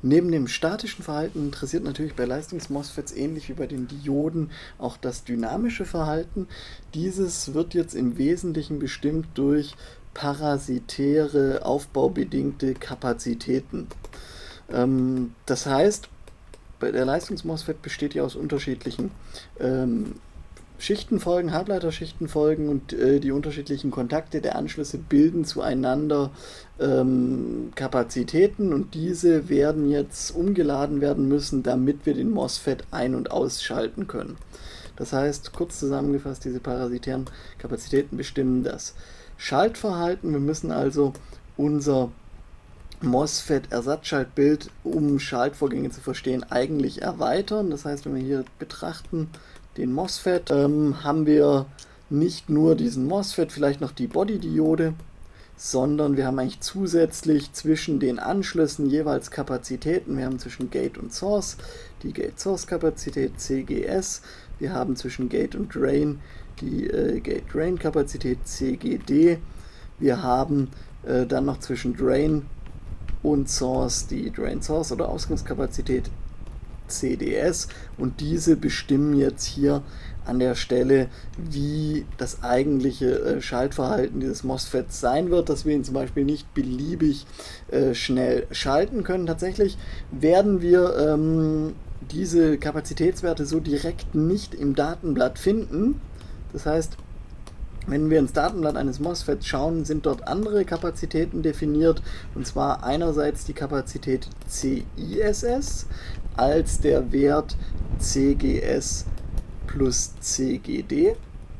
Neben dem statischen Verhalten interessiert natürlich bei Leistungs-MOSFETs ähnlich wie bei den Dioden auch das dynamische Verhalten. Dieses wird jetzt im Wesentlichen bestimmt durch parasitäre, aufbaubedingte Kapazitäten. Das heißt, der Leistungs-MOSFET besteht ja aus unterschiedlichen Schichtenfolgen, Halbleiterschichtenfolgen, und die unterschiedlichen Kontakte der Anschlüsse bilden zueinander Kapazitäten, und diese werden jetzt umgeladen werden müssen, damit wir den MOSFET ein- und ausschalten können. Das heißt, kurz zusammengefasst, diese parasitären Kapazitäten bestimmen das Schaltverhalten. Wir müssen also unser MOSFET-Ersatzschaltbild, um Schaltvorgänge zu verstehen, eigentlich erweitern. Das heißt, wenn wir hier betrachten, den MOSFET, haben wir nicht nur diesen MOSFET, vielleicht noch die Bodydiode, sondern wir haben eigentlich zusätzlich zwischen den Anschlüssen jeweils Kapazitäten. Wir haben zwischen Gate und Source die Gate-Source-Kapazität CGS, wir haben zwischen Gate und Drain die Gate-Drain-Kapazität CGD, wir haben dann noch zwischen Drain und Source die Drain-Source oder Ausgangskapazität CDS, und diese bestimmen jetzt hier an der Stelle, wie das eigentliche Schaltverhalten dieses MOSFETs sein wird, dass wir ihn zum Beispiel nicht beliebig schnell schalten können. Tatsächlich werden wir diese Kapazitätswerte so direkt nicht im Datenblatt finden. Das heißt, wenn wir ins Datenblatt eines MOSFETs schauen, sind dort andere Kapazitäten definiert, und zwar einerseits die Kapazität CISS als der Wert CGS plus CGD.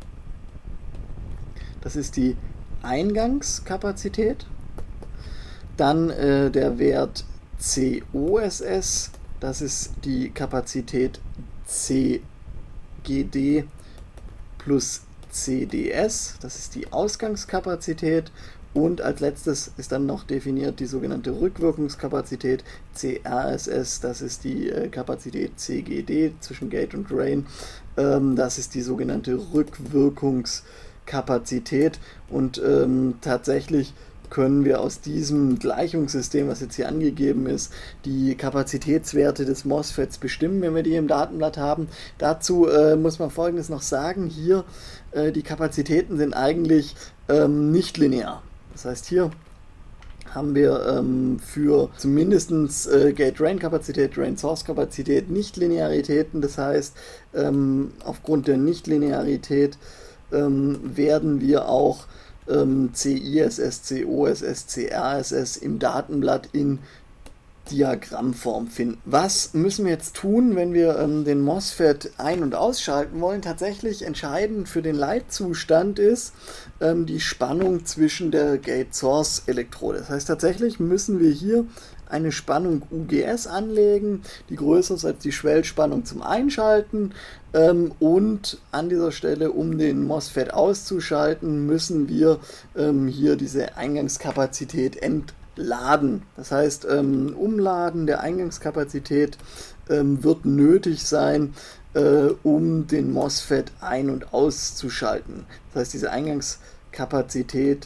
Das ist die Eingangskapazität. Dann der Wert COSS, das ist die Kapazität CGD plus CDS, das ist die Ausgangskapazität, und als letztes ist dann noch definiert die sogenannte Rückwirkungskapazität CRSS, das ist die Kapazität CGD zwischen Gate und Drain, das ist die sogenannte Rückwirkungskapazität, und tatsächlich können wir aus diesem Gleichungssystem, was jetzt hier angegeben ist, die Kapazitätswerte des MOSFETs bestimmen, wenn wir die im Datenblatt haben. Dazu muss man Folgendes noch sagen: Hier, die Kapazitäten sind eigentlich nicht linear. Das heißt, hier haben wir für zumindest Gate-Drain-Kapazität, Drain-Source-Kapazität Nichtlinearitäten. Das heißt, aufgrund der Nichtlinearität werden wir auch CISS, COSS, CRSS im Datenblatt in Diagrammform finden. Was müssen wir jetzt tun, wenn wir den MOSFET ein- und ausschalten wollen? Tatsächlich entscheidend für den Leitzustand ist die Spannung zwischen der Gate-Source-Elektrode. Das heißt, tatsächlich müssen wir hier eine Spannung UGS anlegen, die größer ist als die Schwellspannung zum Einschalten, und an dieser Stelle, um den MOSFET auszuschalten, müssen wir hier diese Eingangskapazität entladen. Das heißt, Umladen der Eingangskapazität wird nötig sein, um den MOSFET ein- und auszuschalten. Das heißt, diese Eingangskapazität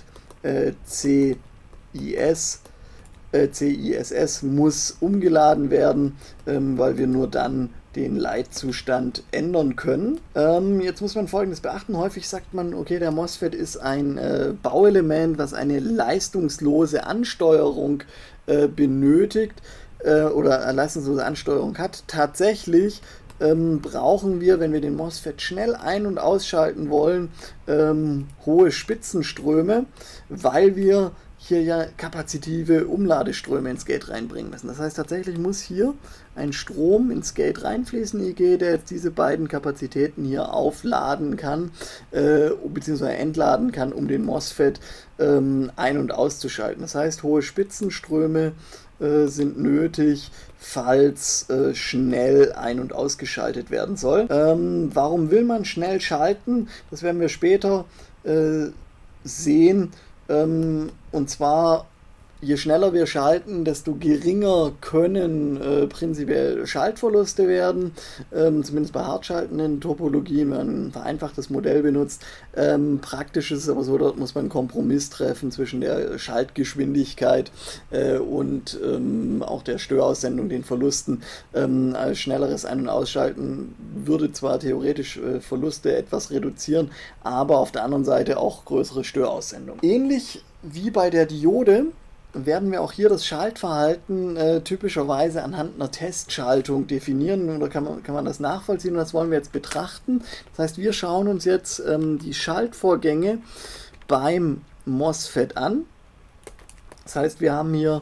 CISS muss umgeladen werden, weil wir nur dann den Leitzustand ändern können. Jetzt muss man Folgendes beachten: Häufig sagt man, okay, der MOSFET ist ein Bauelement, was eine leistungslose Ansteuerung benötigt oder leistungslose Ansteuerung hat. Tatsächlich brauchen wir, wenn wir den MOSFET schnell ein- und ausschalten wollen, hohe Spitzenströme, weil wir hier ja kapazitive Umladeströme ins Gate reinbringen müssen. Das heißt, tatsächlich muss hier ein Strom ins Gate reinfließen, IG, der jetzt diese beiden Kapazitäten hier aufladen kann, beziehungsweise entladen kann, um den MOSFET ein- und auszuschalten. Das heißt, hohe Spitzenströme sind nötig, falls schnell ein- und ausgeschaltet werden soll. Warum will man schnell schalten? Das werden wir später sehen. Und zwar je schneller wir schalten, desto geringer können prinzipiell Schaltverluste werden, zumindest bei hart schaltenden Topologien, wenn man ein vereinfachtes Modell benutzt. Praktisch ist es aber so, dort muss man einen Kompromiss treffen zwischen der Schaltgeschwindigkeit und auch der Störaussendung, den Verlusten. Schnelleres Ein- und Ausschalten würde zwar theoretisch Verluste etwas reduzieren, aber auf der anderen Seite auch größere Störaussendung. Ähnlich wie bei der Diode werden wir auch hier das Schaltverhalten typischerweise anhand einer Testschaltung definieren, oder kann man das nachvollziehen, und das wollen wir jetzt betrachten. Das heißt, wir schauen uns jetzt die Schaltvorgänge beim MOSFET an. Das heißt, wir haben hier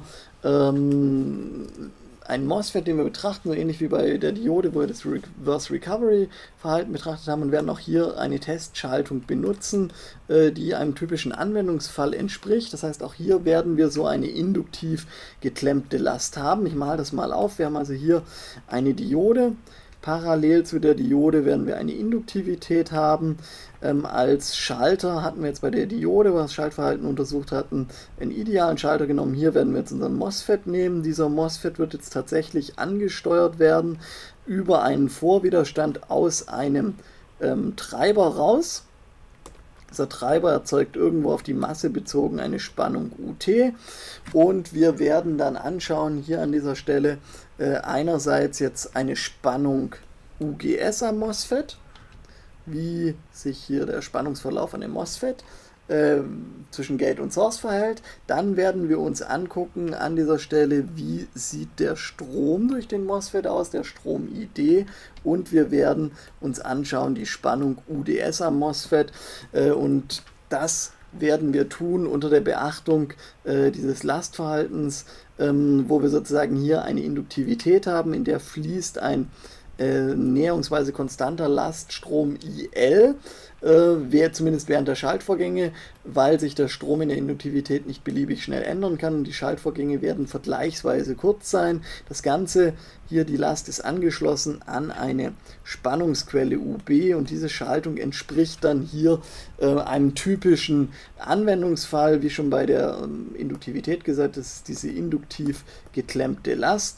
einen MOSFET, den wir betrachten, so ähnlich wie bei der Diode, wo wir das Reverse Recovery Verhalten betrachtet haben, und werden auch hier eine Testschaltung benutzen, die einem typischen Anwendungsfall entspricht. Das heißt, auch hier werden wir so eine induktiv geklemmte Last haben. Ich male das mal auf. Wir haben also hier eine Diode. Parallel zu der Diode werden wir eine Induktivität haben. Als Schalter hatten wir jetzt bei der Diode, wo wir das Schaltverhalten untersucht hatten, einen idealen Schalter genommen. Hier werden wir jetzt unseren MOSFET nehmen. Dieser MOSFET wird jetzt tatsächlich angesteuert werden über einen Vorwiderstand aus einem Treiber raus. Dieser Treiber erzeugt irgendwo auf die Masse bezogen eine Spannung UT, und wir werden dann anschauen hier an dieser Stelle einerseits jetzt eine Spannung UGS am MOSFET, wie sich hier der Spannungsverlauf an dem MOSFET zwischen Gate und Source verhält. Dann werden wir uns angucken an dieser Stelle, wie sieht der Strom durch den MOSFET aus, der Strom-ID, und wir werden uns anschauen die Spannung UDS am MOSFET, und das werden wir tun unter der Beachtung dieses Lastverhaltens, wo wir sozusagen hier eine Induktivität haben, in der fließt ein näherungsweise konstanter Laststrom IL, zumindest während der Schaltvorgänge, weil sich der Strom in der Induktivität nicht beliebig schnell ändern kann, und die Schaltvorgänge werden vergleichsweise kurz sein. Das Ganze hier, die Last ist angeschlossen an eine Spannungsquelle UB, und diese Schaltung entspricht dann hier einem typischen Anwendungsfall, wie schon bei der Induktivität gesagt, das ist diese induktiv geklemmte Last.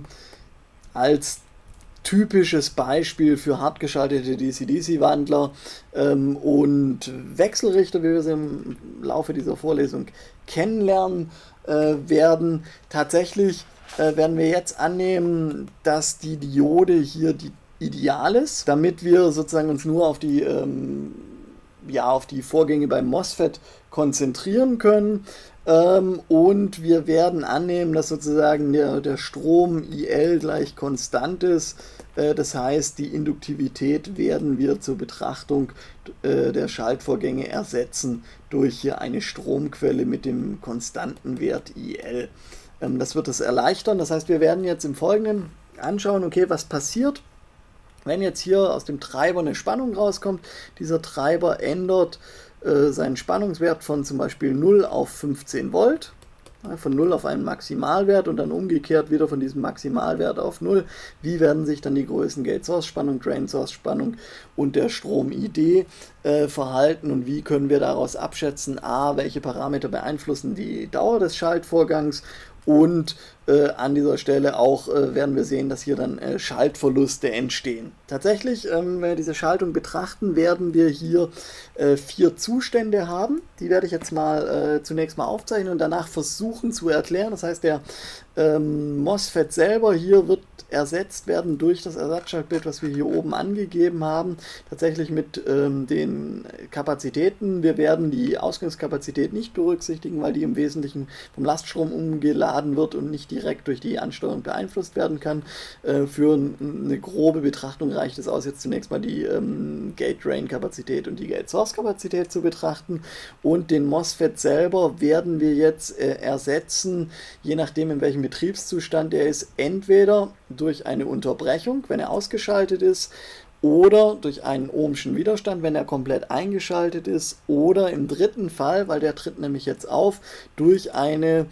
Als typisches Beispiel für hart geschaltete DC-DC-Wandler und Wechselrichter, wie wir sie im Laufe dieser Vorlesung kennenlernen werden. Tatsächlich werden wir jetzt annehmen, dass die Diode hier die ideal ist, damit wir sozusagen uns nur auf die Vorgänge beim MOSFET konzentrieren können. Und wir werden annehmen, dass sozusagen der Strom IL gleich konstant ist. Das heißt, die Induktivität werden wir zur Betrachtung der Schaltvorgänge ersetzen durch hier eine Stromquelle mit dem konstanten Wert IL. Das wird es erleichtern. Das heißt, wir werden jetzt im Folgenden anschauen, okay, was passiert, wenn jetzt hier aus dem Treiber eine Spannung rauskommt. Dieser Treiber ändert seinen Spannungswert von zum Beispiel 0 auf 15 Volt, von 0 auf einen Maximalwert und dann umgekehrt wieder von diesem Maximalwert auf 0. Wie werden sich dann die Größen Gate-Source-Spannung, Drain-Source-Spannung und der Strom-ID verhalten, und wie können wir daraus abschätzen, welche Parameter beeinflussen die Dauer des Schaltvorgangs, und an dieser Stelle auch werden wir sehen, dass hier dann Schaltverluste entstehen. Tatsächlich, wenn wir diese Schaltung betrachten, werden wir hier 4 Zustände haben. Die werde ich jetzt mal zunächst mal aufzeichnen und danach versuchen zu erklären. Das heißt, der MOSFET selber hier wird ersetzt werden durch das Ersatzschaltbild, was wir hier oben angegeben haben, tatsächlich mit den Kapazitäten. Wir werden die Ausgangskapazität nicht berücksichtigen, weil die im Wesentlichen vom Laststrom umgeladen wird und nicht direkt durch die Ansteuerung beeinflusst werden kann. Für eine grobe Betrachtung reicht es aus, jetzt zunächst mal die Gate-Drain-Kapazität und die Gate-Source-Kapazität zu betrachten, und den MOSFET selber werden wir jetzt ersetzen, je nachdem in welchem Betriebszustand er ist, entweder durch eine Unterbrechung, wenn er ausgeschaltet ist, oder durch einen ohmschen Widerstand, wenn er komplett eingeschaltet ist, oder im dritten Fall, weil der tritt nämlich jetzt auf, durch eine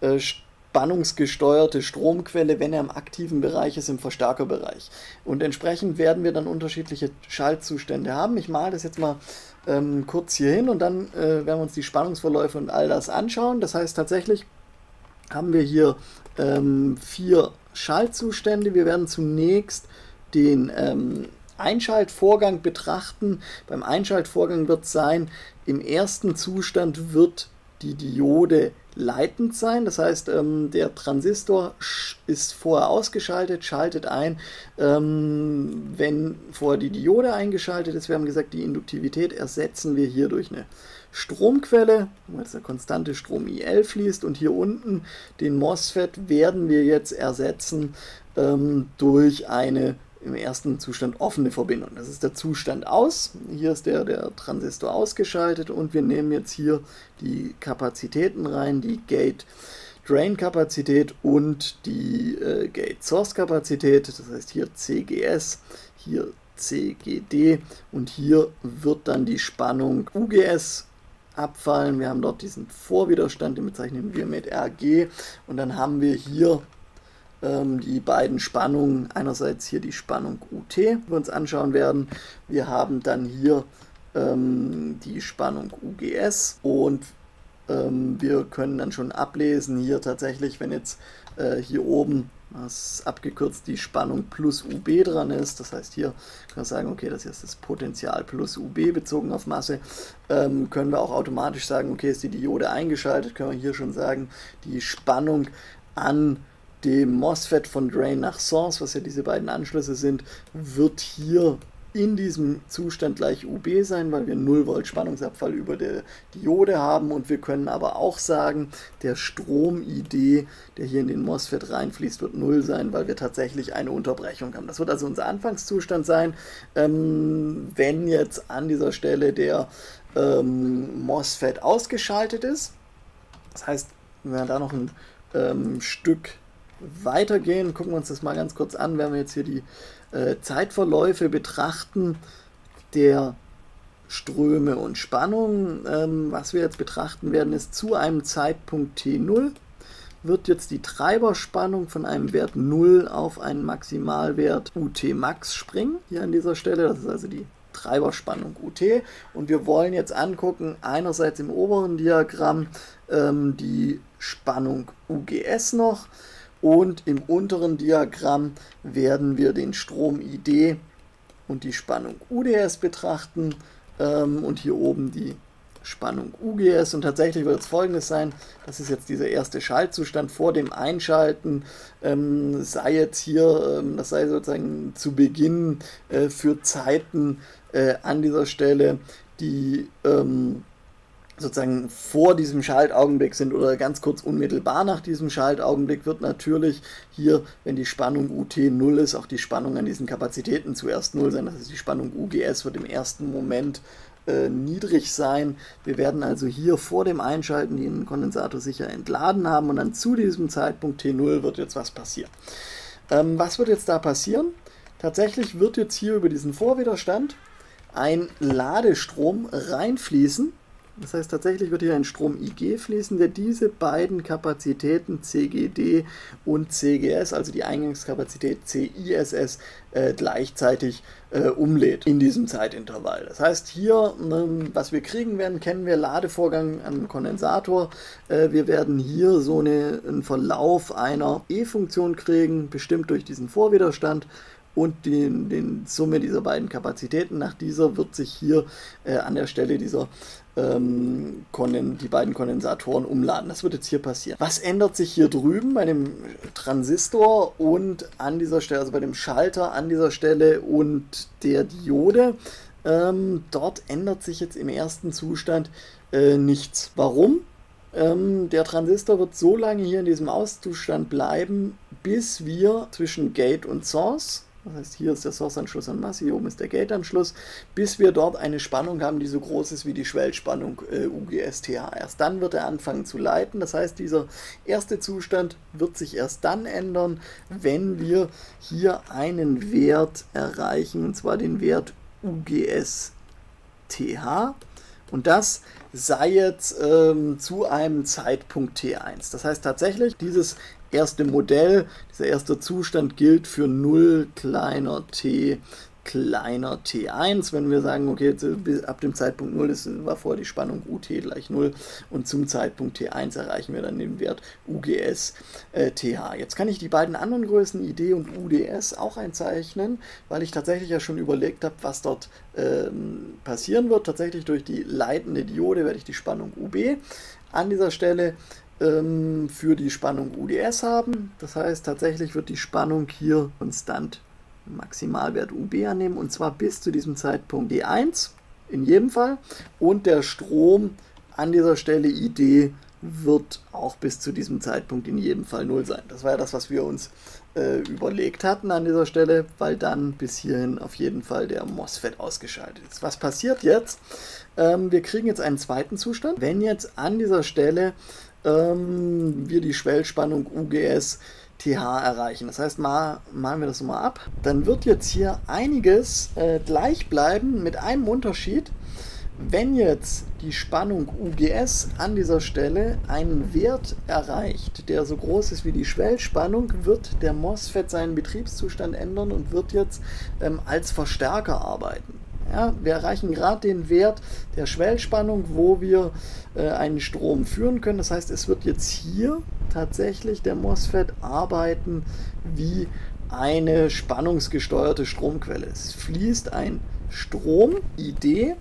spannungsgesteuerte Stromquelle, wenn er im aktiven Bereich ist, im Verstärkerbereich. Und entsprechend werden wir dann unterschiedliche Schaltzustände haben. Ich male das jetzt mal kurz hier hin, und dann werden wir uns die Spannungsverläufe und all das anschauen. Das heißt tatsächlich, haben wir hier 4 Schaltzustände. Wir werden zunächst den Einschaltvorgang betrachten. Beim Einschaltvorgang wird es sein, im ersten Zustand wird die Diode leitend sein, das heißt, der Transistor ist vorher ausgeschaltet, schaltet ein, wenn vorher die Diode eingeschaltet ist. Wir haben gesagt, die Induktivität ersetzen wir hier durch eine Stromquelle, wo jetzt der konstante Strom IL fließt, und hier unten den MOSFET werden wir jetzt ersetzen durch eine im ersten Zustand offene Verbindung. Das ist der Zustand aus. Hier ist der Transistor ausgeschaltet und wir nehmen jetzt hier die Kapazitäten rein, die Gate-Drain-Kapazität und die Gate-Source-Kapazität. Das heißt hier CGS, hier CGD und hier wird dann die Spannung UGS abfallen. Wir haben dort diesen Vorwiderstand, den bezeichnen wir mit RG, und dann haben wir hier die beiden Spannungen, einerseits hier die Spannung UT, die wir uns anschauen werden. Wir haben dann hier die Spannung UGS und wir können dann schon ablesen, hier tatsächlich, wenn jetzt hier oben, das ist abgekürzt, die Spannung plus UB dran ist, das heißt hier können wir sagen, okay, das hier ist das Potential plus UB bezogen auf Masse, können wir auch automatisch sagen, okay, ist die Diode eingeschaltet, können wir hier schon sagen, die Spannung an dem MOSFET von Drain nach Source, was ja diese beiden Anschlüsse sind, wird hier in diesem Zustand gleich UB sein, weil wir 0 Volt Spannungsabfall über der Diode haben, und wir können aber auch sagen, der Strom-ID, der hier in den MOSFET reinfließt, wird 0 sein, weil wir tatsächlich eine Unterbrechung haben. Das wird also unser Anfangszustand sein. Wenn jetzt an dieser Stelle der MOSFET ausgeschaltet ist, das heißt, wenn wir da noch ein Stück weitergehen, gucken wir uns das mal ganz kurz an, wenn wir jetzt hier die Zeitverläufe betrachten der Ströme und Spannungen. Was wir jetzt betrachten werden, ist, zu einem Zeitpunkt T0 wird jetzt die Treiberspannung von einem Wert 0 auf einen Maximalwert UT-Max springen, hier an dieser Stelle, das ist also die Treiberspannung UT, und wir wollen jetzt angucken, einerseits im oberen Diagramm die Spannung UGS noch, und im unteren Diagramm werden wir den Strom ID und die Spannung UDS betrachten und hier oben die Spannung UGS. Und tatsächlich wird es Folgendes sein, das ist jetzt dieser erste Schaltzustand vor dem Einschalten, sei jetzt hier, das sei sozusagen zu Beginn für Zeiten an dieser Stelle, die sozusagen vor diesem Schaltaugenblick sind oder ganz kurz unmittelbar nach diesem Schaltaugenblick, wird natürlich hier, wenn die Spannung UT 0 ist, auch die Spannung an diesen Kapazitäten zuerst 0 sein. Das heißt, die Spannung UGS wird im ersten Moment niedrig sein. Wir werden also hier vor dem Einschalten den Kondensator sicher entladen haben, und dann zu diesem Zeitpunkt T0 wird jetzt was passieren. Was wird jetzt da passieren? Tatsächlich wird jetzt hier über diesen Vorwiderstand ein Ladestrom reinfließen. Das heißt, tatsächlich wird hier ein Strom IG fließen, der diese beiden Kapazitäten CGD und CGS, also die Eingangskapazität CISS, gleichzeitig umlädt in diesem Zeitintervall. Das heißt, hier, was wir kriegen werden, kennen wir Ladevorgang am Kondensator. Wir werden hier so einen Verlauf einer E-Funktion kriegen, bestimmt durch diesen Vorwiderstand und den Summe dieser beiden Kapazitäten. Nach dieser wird sich hier an der Stelle dieser die beiden Kondensatoren umladen. Das wird jetzt hier passieren. Was ändert sich hier drüben bei dem Transistor und an dieser Stelle, also bei dem Schalter an dieser Stelle und der Diode? Dort ändert sich jetzt im ersten Zustand nichts. Warum? Der Transistor wird so lange hier in diesem Auszustand bleiben, bis wir zwischen Gate und Source, das heißt, hier ist der Source-Anschluss an Masse, hier oben ist der Gate-Anschluss, bis wir dort eine Spannung haben, die so groß ist wie die Schwellspannung UGS-TH. Erst dann wird er anfangen zu leiten. Das heißt, dieser erste Zustand wird sich erst dann ändern, wenn wir hier einen Wert erreichen, und zwar den Wert UGS-TH. Und das sei jetzt zu einem Zeitpunkt T1. Das heißt tatsächlich, dieses erste Modell, dieser erste Zustand gilt für 0 kleiner t kleiner T1, wenn wir sagen, okay, jetzt, ab dem Zeitpunkt 0 war vorher die Spannung UT gleich 0 und zum Zeitpunkt T1 erreichen wir dann den Wert UGS TH. Jetzt kann ich die beiden anderen Größen ID und UDS auch einzeichnen, weil ich tatsächlich ja schon überlegt habe, was dort passieren wird. Tatsächlich durch die leitende Diode werde ich die Spannung UB an dieser Stelle für die Spannung UDS haben. Das heißt, tatsächlich wird die Spannung hier konstant Maximalwert UB annehmen, und zwar bis zu diesem Zeitpunkt D1 in jedem Fall, und der Strom an dieser Stelle ID wird auch bis zu diesem Zeitpunkt in jedem Fall 0 sein. Das war ja das, was wir uns überlegt hatten an dieser Stelle, weil dann bis hierhin auf jeden Fall der MOSFET ausgeschaltet ist. Was passiert jetzt? Wir kriegen jetzt einen zweiten Zustand. Wenn jetzt an dieser Stelle wir die Schwellspannung UGS TH erreichen. Das heißt, malen wir das mal ab. Dann wird jetzt hier einiges gleich bleiben, mit einem Unterschied. Wenn jetzt die Spannung UGS an dieser Stelle einen Wert erreicht, der so groß ist wie die Schwellspannung, wird der MOSFET seinen Betriebszustand ändern und wird jetzt als Verstärker arbeiten. Ja, wir erreichen gerade den Wert der Schwellspannung, wo wir einen Strom führen können. Das heißt, es wird jetzt hier tatsächlich der MOSFET arbeiten wie eine spannungsgesteuerte Stromquelle. Es fließt ein Strom, ID,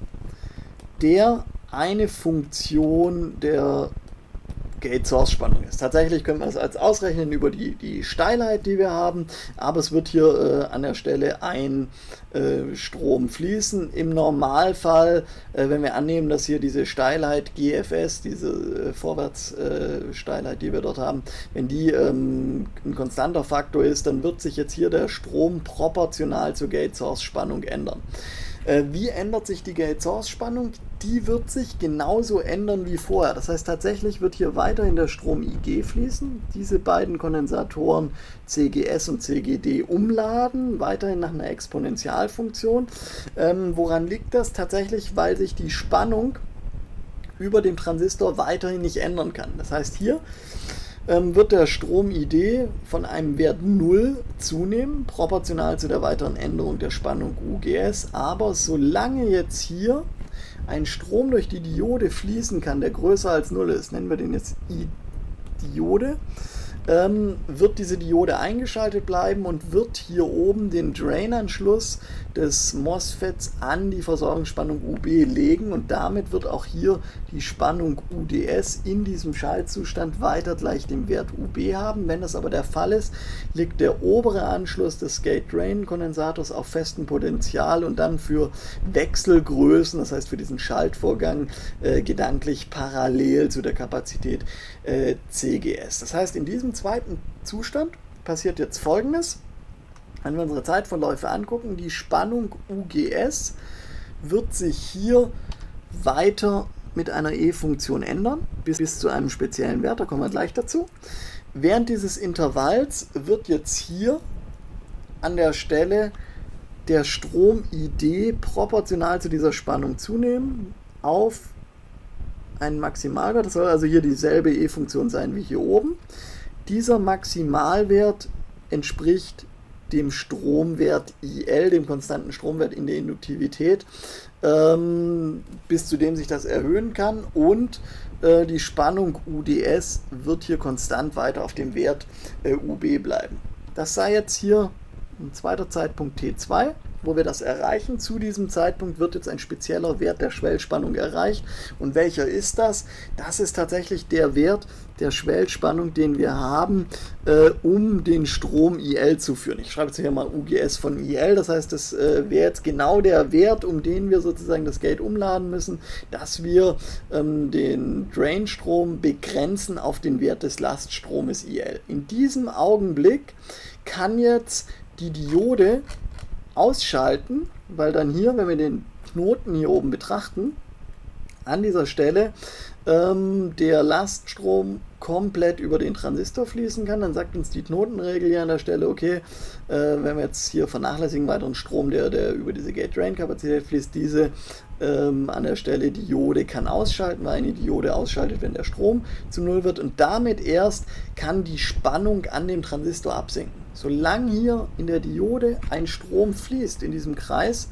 der eine Funktion der Gate-Source-Spannung ist. Tatsächlich können wir es als ausrechnen über die Steilheit, die wir haben, aber es wird hier an der Stelle ein Strom fließen. Im Normalfall, wenn wir annehmen, dass hier diese Steilheit GFS, diese Vorwärtssteilheit, die wir dort haben, wenn die ein konstanter Faktor ist, dann wird sich jetzt hier der Strom proportional zur Gate-Source-Spannung ändern. Wie ändert sich die Gate-Source-Spannung? Die wird sich genauso ändern wie vorher. Das heißt, tatsächlich wird hier weiterhin der Strom IG fließen. Diese beiden Kondensatoren CGS und CGD umladen, weiterhin nach einer Exponentialfunktion. Woran liegt das? Tatsächlich, weil sich die Spannung über dem Transistor weiterhin nicht ändern kann. Das heißt, hier wird der Strom-ID von einem Wert 0 zunehmen, proportional zu der weiteren Änderung der Spannung UGS, aber solange jetzt hier ein Strom durch die Diode fließen kann, der größer als 0 ist, nennen wir den jetzt I-Diode, wird diese Diode eingeschaltet bleiben und wird hier oben den Drain-Anschluss des MOSFETs an die Versorgungsspannung UB legen, und damit wird auch hier die Spannung UDS in diesem Schaltzustand weiter gleich dem Wert UB haben. Wenn das aber der Fall ist, liegt der obere Anschluss des Gate-Drain-Kondensators auf festem Potential und dann für Wechselgrößen, das heißt für diesen Schaltvorgang, gedanklich parallel zu der Kapazität CGS. Das heißt, in diesem zweiten Zustand passiert jetzt Folgendes. Wenn wir unsere Zeitverläufe angucken, die Spannung UGS wird sich hier weiter mit einer E-Funktion ändern, bis zu einem speziellen Wert, da kommen wir gleich dazu. Während dieses Intervalls wird jetzt hier an der Stelle der Strom-ID proportional zu dieser Spannung zunehmen auf einen Maximalwert. Das soll also hier dieselbe E-Funktion sein wie hier oben. Dieser Maximalwert entspricht dem Stromwert IL, dem konstanten Stromwert in der Induktivität, bis zu dem sich das erhöhen kann, und die Spannung UDS wird hier konstant weiter auf dem Wert UB bleiben. Das sei jetzt hier ein zweiter Zeitpunkt T2, wo wir das erreichen. Zu diesem Zeitpunkt wird jetzt ein spezieller Wert der Schwellspannung erreicht. Und welcher ist das? Das ist tatsächlich der Wert der Schwellspannung, den wir haben, um den Strom IL zu führen. Ich schreibe jetzt hier mal UGS von IL, das heißt, das wäre jetzt genau der Wert, um den wir sozusagen das Gate umladen müssen, dass wir den Drainstrom begrenzen auf den Wert des Laststromes IL. In diesem Augenblick kann jetzt die Diode ausschalten, weil dann hier, wenn wir den Knoten hier oben betrachten, an dieser Stelle der Laststrom komplett über den Transistor fließen kann. Dann sagt uns die Knotenregel hier an der Stelle, okay, wenn wir jetzt hier vernachlässigen weiteren Strom, der über diese Gate-Drain-Kapazität fließt, diese an der Stelle Diode kann ausschalten, weil eine Diode ausschaltet, wenn der Strom zu Null wird, und damit erst kann die Spannung an dem Transistor absinken. Solange hier in der Diode ein Strom fließt in diesem Kreis,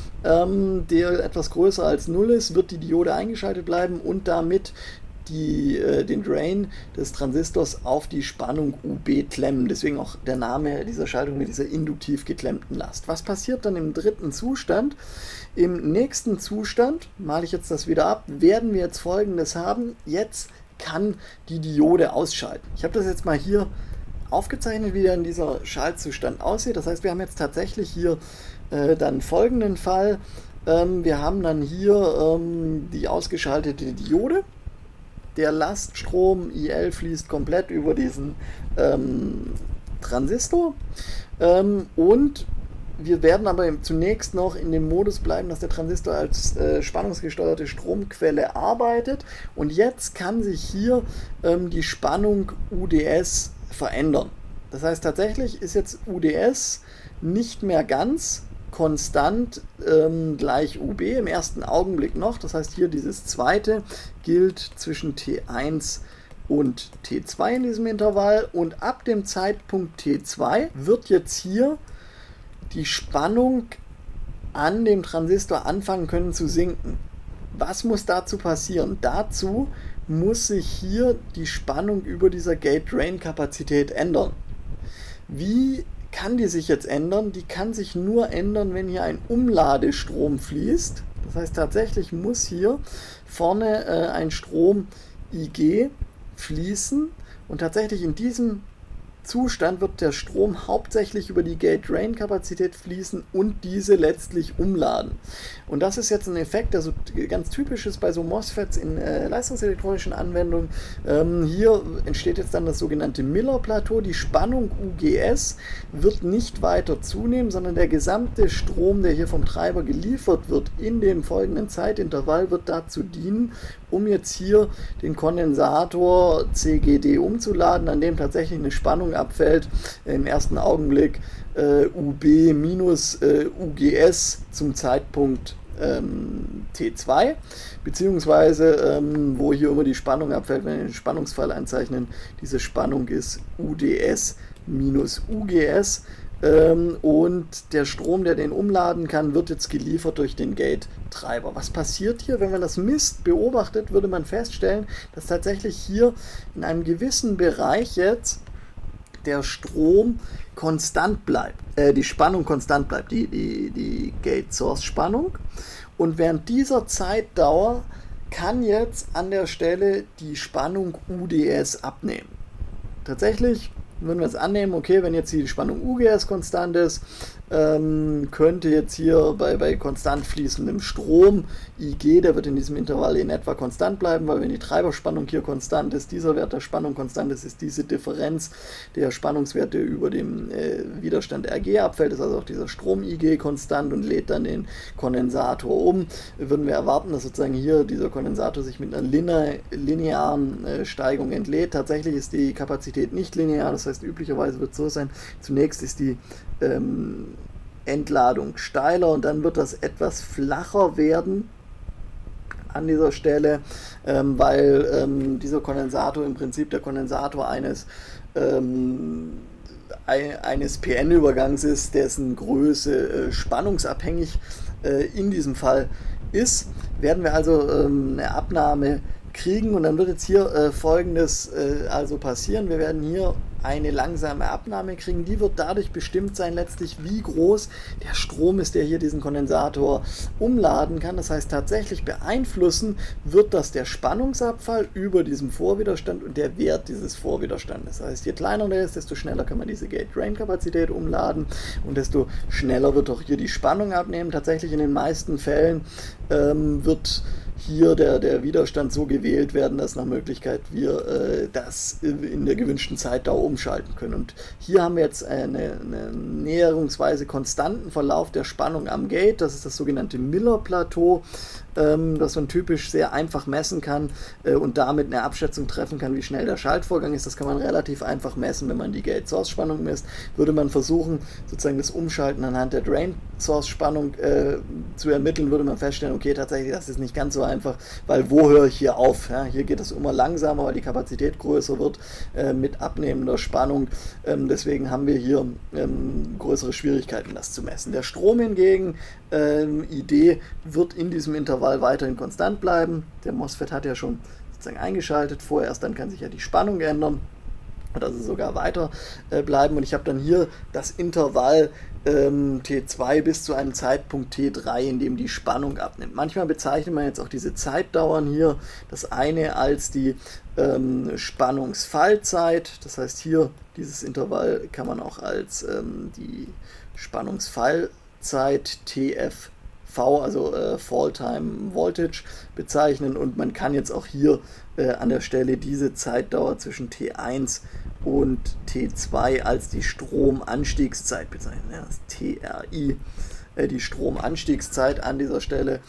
der etwas größer als 0 ist, wird die Diode eingeschaltet bleiben und damit den Drain des Transistors auf die Spannung UB klemmen. Deswegen auch der Name dieser Schaltung mit dieser induktiv geklemmten Last. Was passiert dann im dritten Zustand? Im nächsten Zustand, male ich jetzt das wieder ab, werden wir jetzt Folgendes haben. Jetzt kann die Diode ausschalten. Ich habe das jetzt mal hier aufgezeichnet, wie dann dieser Schaltzustand aussieht. Das heißt, wir haben jetzt tatsächlich hier dann folgenden Fall. Wir haben dann hier die ausgeschaltete Diode. Der Laststrom IL fließt komplett über diesen Transistor. Und wir werden aber zunächst noch in dem Modus bleiben, dass der Transistor als spannungsgesteuerte Stromquelle arbeitet. Und jetzt kann sich hier die Spannung UDS verändern. Das heißt, tatsächlich ist jetzt UDS nicht mehr ganz konstant gleich UB, im ersten Augenblick noch. Das heißt, hier dieses zweite gilt zwischen T1 und T2 in diesem Intervall. Und ab dem Zeitpunkt T2 wird jetzt hier die Spannung an dem Transistor anfangen können zu sinken. Was muss dazu passieren? Dazu muss sich hier die Spannung über dieser Gate-Drain-Kapazität ändern. Wie kann die sich jetzt ändern? Die kann sich nur ändern, wenn hier ein Umladestrom fließt. Das heißt, tatsächlich muss hier vorne ein Strom IG fließen und tatsächlich in diesem Zustand wird der Strom hauptsächlich über die Gate-Drain-Kapazität fließen und diese letztlich umladen. Und das ist jetzt ein Effekt, der so ganz typisch ist bei so MOSFETs in leistungselektronischen Anwendungen. Hier entsteht jetzt dann das sogenannte Miller-Plateau. Die Spannung UGS wird nicht weiter zunehmen, sondern der gesamte Strom, der hier vom Treiber geliefert wird, in dem folgenden Zeitintervall, wird dazu dienen, um jetzt hier den Kondensator CGD umzuladen, an dem tatsächlich eine Spannung abfällt. Im ersten Augenblick UB minus UGS zum Zeitpunkt T2, beziehungsweise wo hier immer die Spannung abfällt, wenn wir den Spannungsfall einzeichnen, diese Spannung ist UDS minus UGS. Und der Strom, der den umladen kann, wird jetzt geliefert durch den Gate-Treiber. Was passiert hier? Wenn man das misst, beobachtet, würde man feststellen, dass tatsächlich hier in einem gewissen Bereich jetzt der Strom konstant bleibt, die Spannung konstant bleibt, die Gate-Source-Spannung. Und während dieser Zeitdauer kann jetzt an der Stelle die Spannung UDS abnehmen. Tatsächlich würden wir es annehmen, okay, wenn jetzt die Spannung UGS konstant ist, könnte jetzt hier bei konstant fließendem Strom IG, der wird in diesem Intervall in etwa konstant bleiben, weil wenn die Treiberspannung hier konstant ist, dieser Wert der Spannung konstant ist, ist diese Differenz der Spannungswerte über dem Widerstand RG abfällt, ist also auch dieser Strom IG konstant und lädt dann den Kondensator um. Würden wir erwarten, dass sozusagen hier dieser Kondensator sich mit einer linearen Steigung entlädt. Tatsächlich ist die Kapazität nicht linear, das heißt üblicherweise wird es so sein, zunächst ist die Entladung steiler und dann wird das etwas flacher werden an dieser Stelle, weil dieser Kondensator im Prinzip der Kondensator eines PN-Übergangs ist, dessen Größe spannungsabhängig in diesem Fall ist. Werden wir also eine Abnahme kriegen und dann wird jetzt hier Folgendes also passieren. Wir werden hier eine langsame Abnahme kriegen, die wird dadurch bestimmt sein letztlich, wie groß der Strom ist, der hier diesen Kondensator umladen kann. Das heißt, tatsächlich beeinflussen wird das der Spannungsabfall über diesem Vorwiderstand und der Wert dieses Vorwiderstandes. Das heißt, je kleiner der ist, desto schneller kann man diese Gate-Drain-Kapazität umladen und desto schneller wird auch hier die Spannung abnehmen. Tatsächlich in den meisten Fällen wird hier der Widerstand so gewählt werden, dass nach Möglichkeit wir das in der gewünschten Zeitdauer umschalten können. Und hier haben wir jetzt einen näherungsweise konstanten Verlauf der Spannung am Gate. Das ist das sogenannte Miller-Plateau. das man typisch sehr einfach messen kann und damit eine Abschätzung treffen kann, wie schnell der Schaltvorgang ist. Das kann man relativ einfach messen, wenn man die Gate-Source-Spannung misst. Würde man versuchen, sozusagen das Umschalten anhand der Drain-Source-Spannung zu ermitteln, würde man feststellen, okay, tatsächlich, das ist nicht ganz so einfach, weil wo höre ich hier auf? Ja, hier geht es immer langsamer, weil die Kapazität größer wird mit abnehmender Spannung. Deswegen haben wir hier größere Schwierigkeiten, das zu messen. Der Strom hingegen, Idee, wird in diesem Intervall weiterhin konstant bleiben. Der MOSFET hat ja schon sozusagen eingeschaltet, vorerst dann kann sich ja die Spannung ändern, also sogar weiter bleiben. Und ich habe dann hier das Intervall T2 bis zu einem Zeitpunkt T3, in dem die Spannung abnimmt. Manchmal bezeichnet man jetzt auch diese Zeitdauern hier, das eine als die Spannungsfallzeit, das heißt hier dieses Intervall kann man auch als die Spannungsfallzeit TFV, also Fall Time Voltage, bezeichnen, und man kann jetzt auch hier an der Stelle diese Zeitdauer zwischen T1 und T2 als die Stromanstiegszeit bezeichnen, ja, das TRI, die Stromanstiegszeit an dieser Stelle.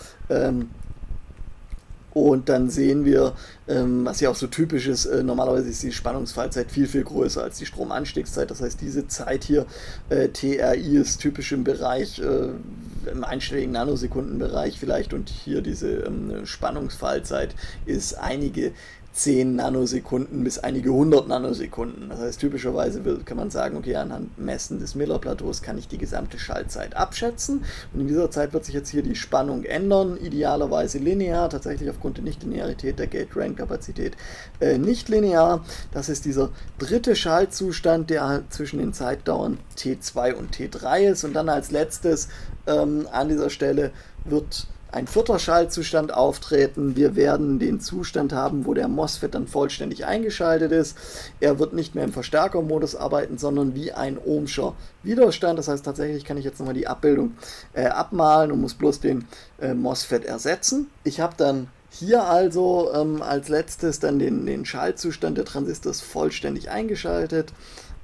Und dann sehen wir, was ja auch so typisch ist, normalerweise ist die Spannungsfallzeit viel, viel größer als die Stromanstiegszeit. Das heißt, diese Zeit hier, TRI, ist typisch im Bereich, im einstelligen Nanosekundenbereich vielleicht, und hier diese Spannungsfallzeit ist einige 10 Nanosekunden bis einige 100 Nanosekunden. Das heißt, typischerweise kann man sagen, okay, anhand Messen des Miller-Plateaus kann ich die gesamte Schaltzeit abschätzen. Und in dieser Zeit wird sich jetzt hier die Spannung ändern, idealerweise linear, tatsächlich aufgrund der Nichtlinearität der Gate-Drain-Kapazität nicht linear. Das ist dieser dritte Schaltzustand, der zwischen den Zeitdauern T2 und T3 ist. Und dann als letztes an dieser Stelle wird ein vierter Schaltzustand auftreten. Wir werden den Zustand haben, wo der MOSFET dann vollständig eingeschaltet ist. Er wird nicht mehr im Verstärkermodus arbeiten, sondern wie ein Ohmscher Widerstand. Das heißt, tatsächlich kann ich jetzt nochmal die Abbildung abmalen und muss bloß den MOSFET ersetzen. Ich habe dann hier also als letztes dann den Schaltzustand, der Transistor ist vollständig eingeschaltet.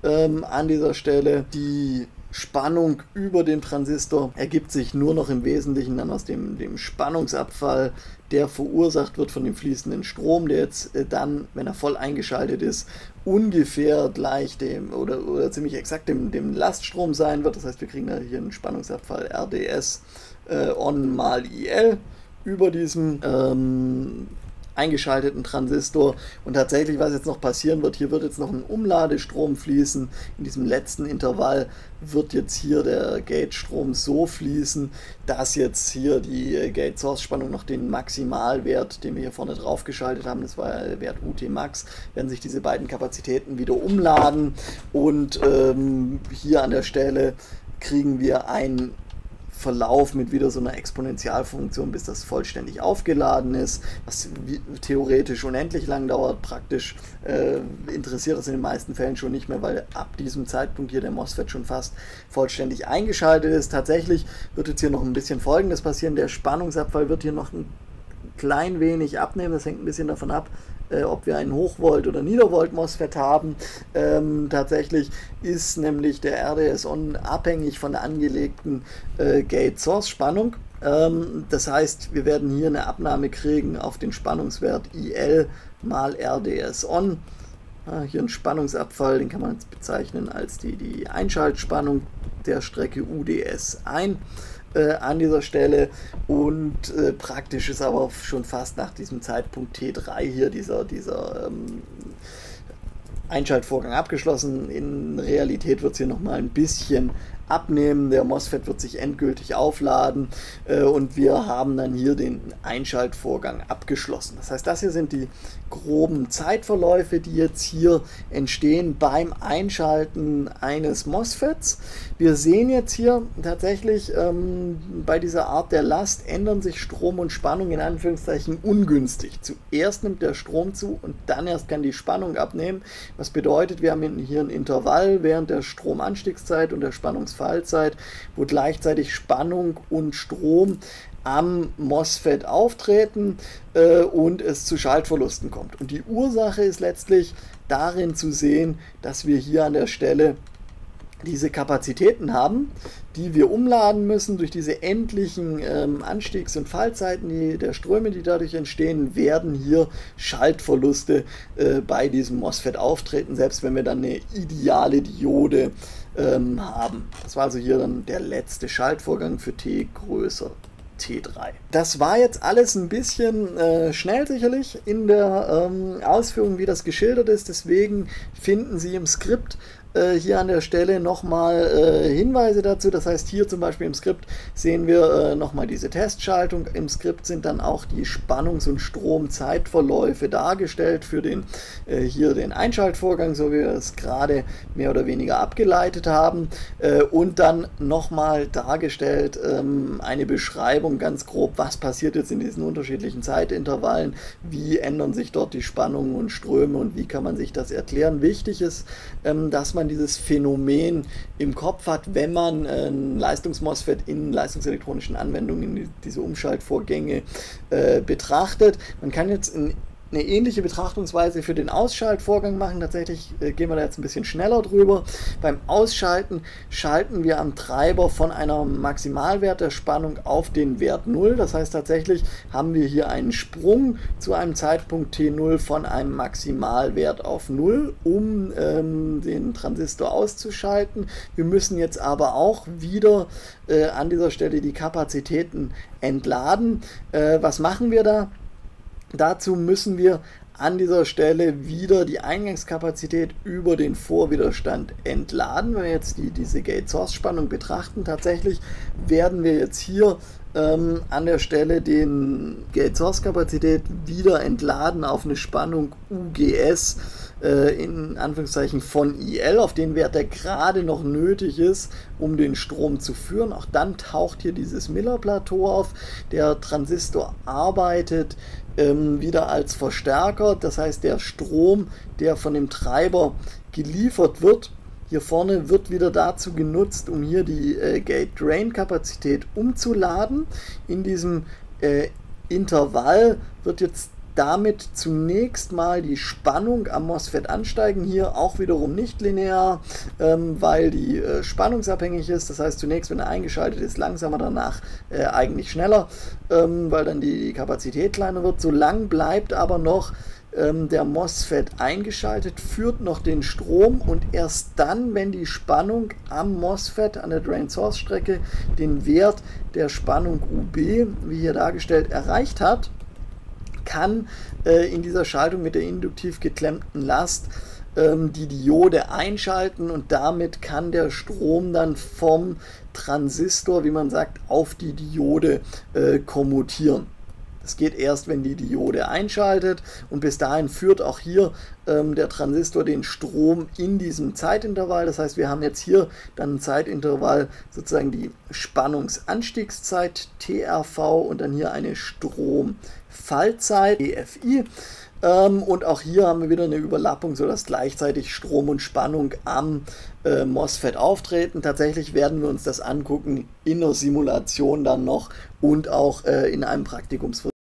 An dieser Stelle die Spannung über dem Transistor ergibt sich nur noch im Wesentlichen dann aus dem Spannungsabfall, der verursacht wird von dem fließenden Strom, der jetzt dann, wenn er voll eingeschaltet ist, ungefähr gleich dem oder ziemlich exakt dem Laststrom sein wird. Das heißt, wir kriegen da hier einen Spannungsabfall RDS on mal IL über diesem eingeschalteten Transistor. Und tatsächlich, was jetzt noch passieren wird, hier wird jetzt noch ein Umladestrom fließen. In diesem letzten Intervall wird jetzt hier der Gate-Strom so fließen, dass jetzt hier die Gate-Source-Spannung noch den Maximalwert, den wir hier vorne drauf geschaltet haben, das war ja der Wert UT-Max, werden sich diese beiden Kapazitäten wieder umladen, und hier an der Stelle kriegen wir einen Verlauf mit wieder so einer Exponentialfunktion, bis das vollständig aufgeladen ist, was theoretisch unendlich lang dauert. Praktisch interessiert das in den meisten Fällen schon nicht mehr, weil ab diesem Zeitpunkt hier der MOSFET schon fast vollständig eingeschaltet ist. Tatsächlich wird jetzt hier noch ein bisschen Folgendes passieren: Der Spannungsabfall wird hier noch ein klein wenig abnehmen. Das hängt ein bisschen davon ab, ob wir einen Hochvolt- oder Niedervolt-MOSFET haben. Tatsächlich ist nämlich der RDS-On abhängig von der angelegten Gate-Source-Spannung. Das heißt, wir werden hier eine Abnahme kriegen auf den Spannungswert IL mal RDS-On. Hier ein Spannungsabfall, den kann man jetzt bezeichnen als die Einschaltspannung der Strecke UDS ein. An dieser Stelle, und praktisch ist aber schon fast nach diesem Zeitpunkt T3 hier dieser Einschaltvorgang abgeschlossen. In Realität wird es hier nochmal ein bisschen abnehmen, der MOSFET wird sich endgültig aufladen und wir haben dann hier den Einschaltvorgang abgeschlossen. Das heißt, das hier sind die groben Zeitverläufe, die jetzt hier entstehen beim Einschalten eines MOSFETs. Wir sehen jetzt hier tatsächlich bei dieser Art der Last ändern sich Strom und Spannung in Anführungszeichen ungünstig. Zuerst nimmt der Strom zu und dann erst kann die Spannung abnehmen. Was bedeutet, wir haben hier ein Intervall während der Stromanstiegszeit und der Spannungsfallzeit, wo gleichzeitig Spannung und Strom am MOSFET auftreten und es zu Schaltverlusten kommt. Und die Ursache ist letztlich darin zu sehen, dass wir hier an der Stelle diese Kapazitäten haben, die wir umladen müssen durch diese endlichen Anstiegs- und Fallzeiten der Ströme, die dadurch entstehen, werden hier Schaltverluste bei diesem MOSFET auftreten, selbst wenn wir dann eine ideale Diode haben. Das war also hier dann der letzte Schaltvorgang für T größer T3. Das war jetzt alles ein bisschen schnell sicherlich in der Ausführung, wie das geschildert ist. Deswegen finden Sie im Skript hier an der Stelle nochmal Hinweise dazu. Das heißt, hier zum Beispiel im Skript sehen wir nochmal diese Testschaltung. Im Skript sind dann auch die Spannungs- und Stromzeitverläufe dargestellt für hier den Einschaltvorgang, so wie wir es gerade mehr oder weniger abgeleitet haben. Und dann nochmal dargestellt eine Beschreibung ganz grob, was passiert jetzt in diesen unterschiedlichen Zeitintervallen, wie ändern sich dort die Spannungen und Ströme und wie kann man sich das erklären. Wichtig ist, dass man dieses Phänomen im Kopf hat, wenn man ein Leistungs-MOSFET in leistungselektronischen Anwendungen, diese Umschaltvorgänge betrachtet. Man kann jetzt eine ähnliche Betrachtungsweise für den Ausschaltvorgang machen. Tatsächlich gehen wir da jetzt ein bisschen schneller drüber. Beim Ausschalten schalten wir am Treiber von einem Maximalwert der Spannung auf den Wert 0. Das heißt, tatsächlich haben wir hier einen Sprung zu einem Zeitpunkt T0 von einem Maximalwert auf 0, um den Transistor auszuschalten. Wir müssen jetzt aber auch wieder an dieser Stelle die Kapazitäten entladen. Was machen wir da? Dazu müssen wir an dieser Stelle wieder die Eingangskapazität über den Vorwiderstand entladen. Wenn wir jetzt diese Gate-Source-Spannung betrachten, tatsächlich werden wir jetzt hier an der Stelle den Gate-Source-Kapazität wieder entladen auf eine Spannung UGS in Anführungszeichen von IL, auf den Wert, der gerade noch nötig ist, um den Strom zu führen. Auch dann taucht hier dieses Miller-Plateau auf. Der Transistor arbeitet wieder als Verstärker, das heißt der Strom, der von dem Treiber geliefert wird, hier vorne wird wieder dazu genutzt, um hier die Gate-Drain-Kapazität umzuladen. In diesem Intervall wird jetzt damit zunächst mal die Spannung am MOSFET ansteigen, hier auch wiederum nicht linear, weil die spannungsabhängig ist. Das heißt, zunächst, wenn er eingeschaltet ist, langsamer, danach eigentlich schneller, weil dann die Kapazität kleiner wird. Solange bleibt aber noch der MOSFET eingeschaltet, führt noch den Strom und erst dann, wenn die Spannung am MOSFET, an der Drain-Source-Strecke, den Wert der Spannung UB, wie hier dargestellt, erreicht hat, kann in dieser Schaltung mit der induktiv geklemmten Last die Diode einschalten und damit kann der Strom dann vom Transistor, wie man sagt, auf die Diode kommutieren. Das geht erst, wenn die Diode einschaltet und bis dahin führt auch hier der Transistor den Strom in diesem Zeitintervall. Das heißt, wir haben jetzt hier dann ein Zeitintervall, sozusagen die Spannungsanstiegszeit TRV und dann hier eine Stromfallzeit EFI. Und auch hier haben wir wieder eine Überlappung, sodass gleichzeitig Strom und Spannung am MOSFET auftreten. Tatsächlich werden wir uns das angucken in der Simulation dann noch und auch in einem Praktikumsversuch.